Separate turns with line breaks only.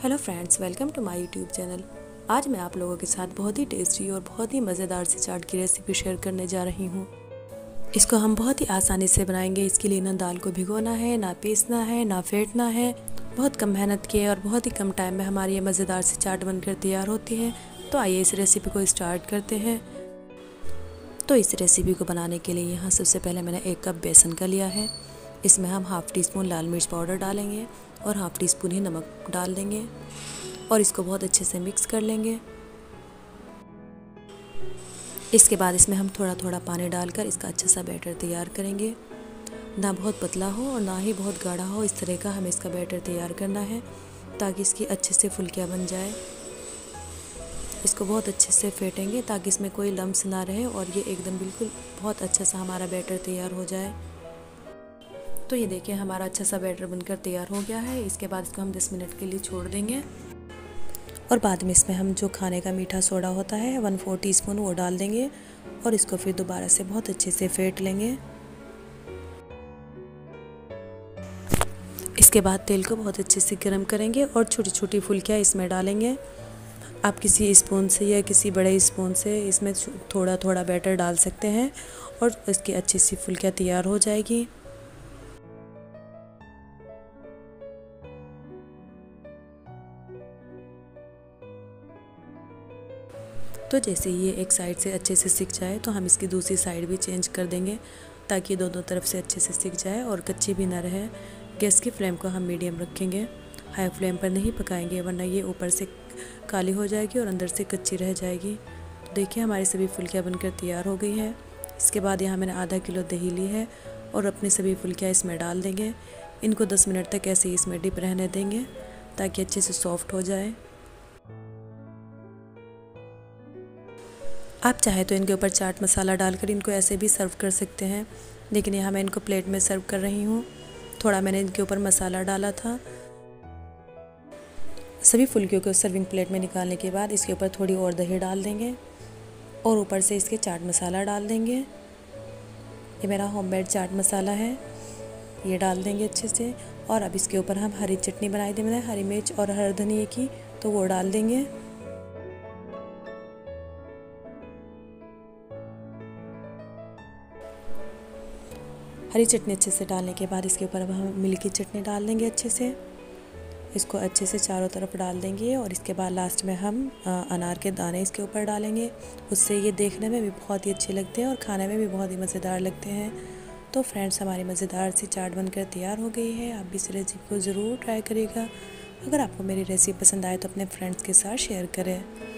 Hello friends, welcome to my YouTube channel. आज मैं आप लोगों के साथ बहुत ही टेस्टी और बहुत ही मज़ेदार सी चाट की रेसिपी शेयर करने जा रही हूँ। इसको हम बहुत ही आसानी से बनाएंगे। इसके लिए ना दाल को भिगोना है, ना पीसना है, ना फेंटना है। बहुत कम मेहनत की है और बहुत ही कम टाइम में हमारी ये मज़ेदार सी चाट बनकर तैयार होती है। तो आइए इस रेसिपी को स्टार्ट करते हैं। तो इस रेसिपी को बनाने के लिए यहाँ सबसे पहले मैंने 1 कप बेसन का लिया है। इसमें हम हाफ़ टी स्पून लाल मिर्च पाउडर डालेंगे और हाफ़ टी स्पून ही नमक डाल देंगे और इसको बहुत अच्छे से मिक्स कर लेंगे। इसके बाद इसमें हम थोड़ा थोड़ा पानी डालकर इसका अच्छा सा बैटर तैयार करेंगे। ना बहुत पतला हो और ना ही बहुत गाढ़ा हो, इस तरह का हमें इसका बैटर तैयार करना है ताकि इसकी अच्छे से फुल्कियाँ बन जाए। इसको बहुत अच्छे से फेंटेंगे ताकि इसमें कोई लम्स ना रहे और ये एकदम बिल्कुल बहुत अच्छा सा हमारा बैटर तैयार हो जाए। तो ये देखिए हमारा अच्छा सा बैटर बनकर तैयार हो गया है। इसके बाद इसको हम 10 मिनट के लिए छोड़ देंगे और बाद में इसमें हम जो खाने का मीठा सोडा होता है 1/4 टीस्पून वो डाल देंगे और इसको फिर दोबारा से बहुत अच्छे से फेंट लेंगे। इसके बाद तेल को बहुत अच्छे से गर्म करेंगे और छोटी छोटी फुल्कियाँ इसमें डालेंगे। आप किसी स्पून से या किसी बड़े स्पून से इसमें थोड़ा थोड़ा बैटर डाल सकते हैं और इसकी अच्छी सी फुल्कियाँ तैयार हो जाएगी। तो जैसे ये एक साइड से अच्छे से सिक जाए तो हम इसकी दूसरी साइड भी चेंज कर देंगे ताकि दोनों तरफ से अच्छे से सिक जाए और कच्ची भी ना रहे। गैस की फ्लेम को हम मीडियम रखेंगे, हाई फ्लेम पर नहीं पकाएंगे वरना ये ऊपर से काली हो जाएगी और अंदर से कच्ची रह जाएगी। तो देखिए हमारी सभी फुल्कियाँ बनकर तैयार हो गई हैं। इसके बाद यहाँ मैंने आधा किलो दही ली है और अपनी सभी फुल्कियाँ इसमें डाल देंगे। इनको 10 मिनट तक ऐसे ही इसमें डिप रहने देंगे ताकि अच्छे से सॉफ्ट हो जाए। आप चाहे तो इनके ऊपर चाट मसाला डालकर इनको ऐसे भी सर्व कर सकते हैं, लेकिन यहाँ मैं इनको प्लेट में सर्व कर रही हूँ। थोड़ा मैंने इनके ऊपर मसाला डाला था। सभी फुल्कियों को सर्विंग प्लेट में निकालने के बाद इसके ऊपर थोड़ी और दही डाल देंगे और ऊपर से इसके चाट मसाला डाल देंगे। ये मेरा होममेड चाट मसाला है, ये डाल देंगे अच्छे से। और अब इसके ऊपर हम हरी चटनी बनाई थी मैंने, हरी मिर्च और हरी धनिया की, तो वो डाल देंगे। हरी चटनी अच्छे से डालने के बाद इसके ऊपर अब हम मिल्क की चटनी डाल देंगे अच्छे से। इसको अच्छे से चारों तरफ डाल देंगे और इसके बाद लास्ट में हम अनार के दाने इसके ऊपर डालेंगे। उससे ये देखने में भी बहुत ही अच्छे लगते हैं और खाने में भी बहुत ही मज़ेदार लगते हैं। तो फ्रेंड्स, हमारी मज़ेदार सी चाट बनकर तैयार हो गई है। आप भी इस रेसिपी को ज़रूर ट्राई करिएगा। अगर आपको मेरी रेसिपी पसंद आए तो अपने फ्रेंड्स के साथ शेयर करें।